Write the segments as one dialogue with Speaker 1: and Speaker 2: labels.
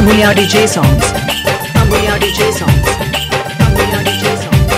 Speaker 1: Amulya DJ songs. Amulya DJ songs. Amulya DJ songs.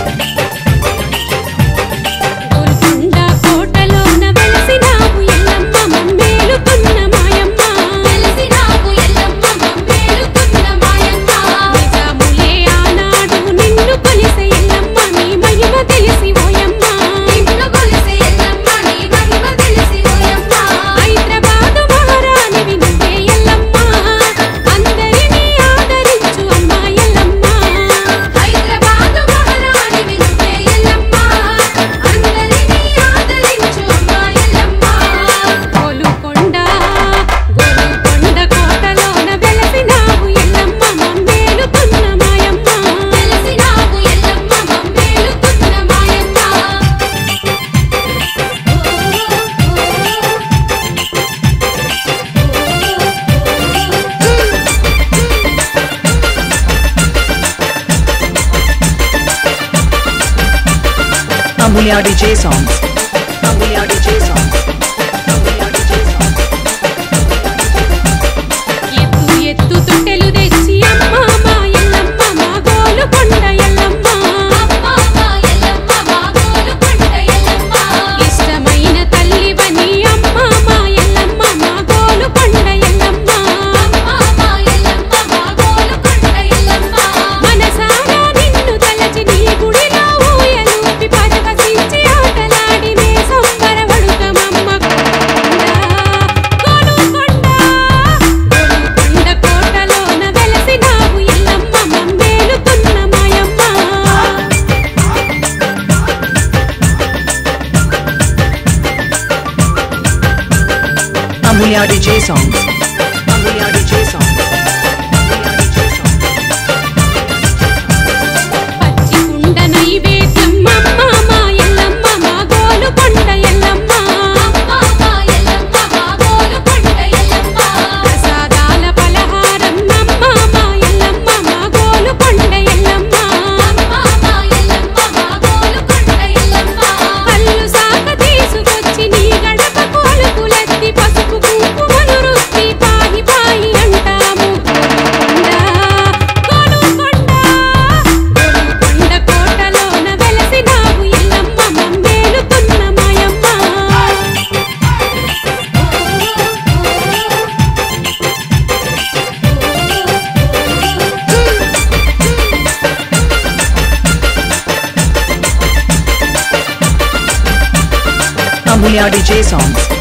Speaker 2: Golkonda Kota Lona Velasinavu Yellamma mammelutunna mayamma Velasinavu Yellamma mammelutunna mayamma Nijamule aanadu ninnu kolise Yellamma nee mahima telisi oyamma ninnu kolise Yellamma nee mahima telisi oyamma Hyderabadu maharanivi nuvve Yellamma andarini aadarinchu amma Yellamma Hyderabadu maharanivi nuvve Yellamma andarini aadarinchu amma Yellamma Golkonda Kota Lona Velasinavu Yellamma mammelutunna mayamma Velasinavu Yellamma mammelutunna mayamma
Speaker 1: Amulya DJ songs. Amulya DJ songs. Amulya DJ songs.
Speaker 2: ఎత్తు ఎత్తు తొట్టెలు తెచ్చి అమ్మ మా ఎల్లమ్మ మా గోలుకొండ ఎల్లమ్మ అమ్మ మా ఎల్లమ్మ మా గోలుకొండ ఎల్లమ్మ ఇష్టమైన తల్లివని అమ్మ మా ఎల్లమ్మ మా గోలుకొండ ఎల్లమ్మ అమ్మ మా ఎల్లమ్మ మా గోలుకొండ ఎల్లమ్మ మనసారా నిన్ను తలచి నీ గుడిలో ఊయలూపి పరవశించి ఆటలాడి మే సంబరపడుతామమ్మ గోలుకొండ కోట లోన వెలసినావు ఎల్లమ్మ మమ్మేలుతున్న మాయమ్మ
Speaker 1: Amulya DJ songs. Amulya DJ songs. Amulya DJ songs.
Speaker 2: పచ్చి కుండ నైవేద్యం అమ్మ మా ఎల్లమ్మ మా గోలుకొండ ఎల్లమ్మ అమ్మ మా ఎల్లమ్మ మా గోలుకొండ ఎల్లమ్మ ప్రసాదాల పలహారం అమ్మ మా ఎల్లమ్మ మా గోలుకొండ ఎల్లమ్మ అమ్మ మా ఎల్లమ్మ మా గోలుకొండ ఎల్లమ్మ కళ్ళు సాక తీసుకొచ్చి నీ గడపకు అలుకులెత్తి పసుపు కుంకుమలు రుద్ది పాయి పాయి అంటాము గోలుకొండ కోట లోన వెలసినావు ఎల్లమ్మ మమ్మేలుతున్న మాయమ్మ
Speaker 1: Amulya DJ songs.